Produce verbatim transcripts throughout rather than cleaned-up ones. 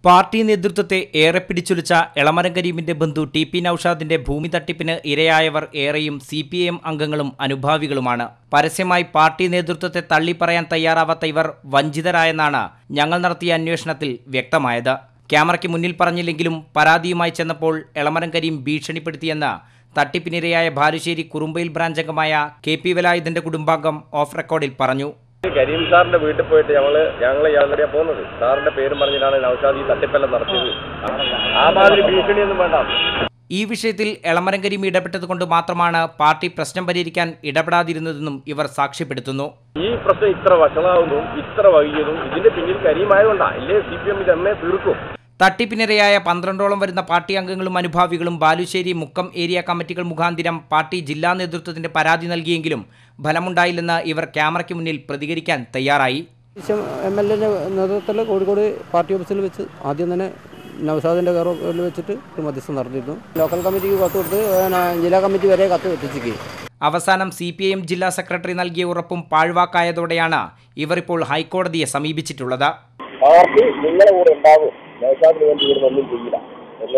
Party നേതൃത്വത്തെ ഏറെ പിടിച്ചുലച്ച എളമരം കരീമിന്റെ ബന്ധു ടി പി നൌഷാദിന്റെ ഭൂമി തട്ടിപ്പിന് ഇരയായവർ ഏറെയും സി പി ഐ എം അംഗങ്ങളും അനുഭാവികളുമാണ്. പരസ്യമായി പാർട്ടി നേതൃത്വത്തെ തള്ളിപ്പറയാൻ തയ്യാറാവാത്ത ഇവർ വഞ്ചിതരായെന്നാണ് ഞങ്ങൾ നടത്തിയ അന്വേഷണത്തിൽ വ്യക്തമായത്. ക്യാമറയ്ക്ക് മുന്നിൽ പറഞ്ഞില്ലെങ്കിലും പരാതിയുമായി ചെന്നപ്പോൾ എളമരം കരീം ഭീഷണിപ്പെടുത്തിയെന്ന് തട്ടിപ്പിനിരയായ ബാലുശ്ശേരി കുറുമ്പയിൽ ബ്രാഞ്ച് അംഗമായ കെ പി വേലായുധന്റെ കുടുംബാംഗം ഓഫ് റെക്കോർഡിൽ പറഞ്ഞു. കരീം സാറിന്റെ വീട്ടിൽ പോയിട്ട് ഞങ്ങള് ഞങ്ങൾ ഇയാളുടെ പോകുന്നത് സാറിന്റെ പേരും പറഞ്ഞിട്ടാണ് നൌഷാദ് ഈ തട്ടിപ്പെല്ലാം നടത്തിയത്. ആ മാതിരി ഭീഷണിയൊന്നും വേണ്ട. ഈ വിഷയത്തിൽ എളമരം കരീം ഇടപെട്ടതുകൊണ്ട് മാത്രമാണ് പാർട്ടി പ്രശ്നം പരിഹരിക്കാൻ ഇടപെടാതിരുന്നതെന്നും ഇവർ സാക്ഷ്യപ്പെടുത്തുന്നു. ഈ പ്രശ്നം ഇത്ര വഷളാവുന്നതും ഇത്ര വൈകിയതും ഇതിന്റെ പിന്നിൽ കരീമായതുകൊണ്ടാണ്. ഇല്ലേ സി പി എം ഇത് എന്നെ തീർക്കും. തട്ടിപ്പിനിരയായ പന്ത്രണ്ടോളം വരുന്ന പാർട്ടി അംഗങ്ങളും അനുഭാവികളും ബാലുശ്ശേരി മുക്കം ഏരിയ കമ്മിറ്റികൾ മുഖാന്തിരം പാർട്ടി ജില്ലാ നേതൃത്വത്തിന്റെ പരാതി നൽകിയെങ്കിലും ഫലമുണ്ടായില്ലെന്ന് ഇവർ ക്യാമറയ്ക്ക് മുന്നിൽ പ്രതികരിക്കാൻ തയ്യാറായി. എം എൽ എന്റെ നേതൃത്വത്തിൽ കോഴിക്കോട് പാർട്ടി ഓഫീസിൽ വെച്ച് ആദ്യം തന്നെ നൌഷാദിന്റെ കയറിൽ വെച്ചിട്ട് മധ്യസ്ഥം നടത്തിയിരുന്നു. ലോക്കൽ കമ്മിറ്റിക്ക് കത്ത് കൊടുത്ത് ജില്ലാ കമ്മിറ്റി വരെ കത്ത് എത്തിച്ചിരിക്കുക. അവസാനം സി പി ഐ എം ജില്ലാ സെക്രട്ടറി നൽകിയ ഉറപ്പും പാഴ്വാക്കായതോടെയാണ് ഇവർ ഇപ്പോൾ ഹൈക്കോടതിയെ സമീപിച്ചിട്ടുള്ളത്. പാർട്ടി നിങ്ങളെ കൂടെ ഉണ്ടാവും, നൌഷാദിന് വേണ്ടി ഇവിടെ ഒന്നും ചെയ്യില്ല എന്ന്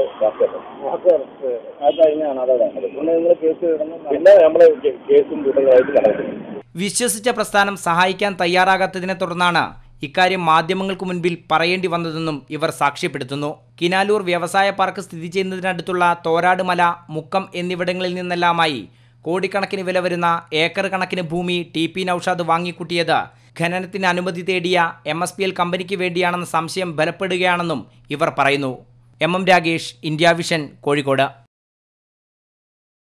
പിന്നെ നമ്മള് കേസും കൂട്ടങ്ങളായിട്ട് നടക്കുന്നു. വിശ്വസിച്ച പ്രസ്ഥാനം സഹായിക്കാൻ തയ്യാറാകാത്തതിനെ തുടർന്നാണ് ഇക്കാര്യം മാധ്യമങ്ങൾക്ക് മുൻപിൽ പറയേണ്ടി വന്നതെന്നും ഇവർ സാക്ഷ്യപ്പെടുത്തുന്നു. കിനാലൂർ വ്യവസായ പാർക്ക് സ്ഥിതി ചെയ്യുന്നതിനടുത്തുള്ള തോരാട് മല, മുക്കം എന്നിവിടങ്ങളിൽ നിന്നെല്ലാമായി കോടിക്കണക്കിന് വില വരുന്ന ഏക്കർ കണക്കിന് ഭൂമി ടി പി നൌഷാദ് വാങ്ങിക്കൂട്ടിയത് ഖനനത്തിന് അനുമതി തേടിയ എം എസ് പി എൽ കമ്പനിക്ക് വേണ്ടിയാണെന്ന സംശയം ബലപ്പെടുകയാണെന്നും ഇവർ പറയുന്നു. M M Ragesh, Indiavision, Kozhikode.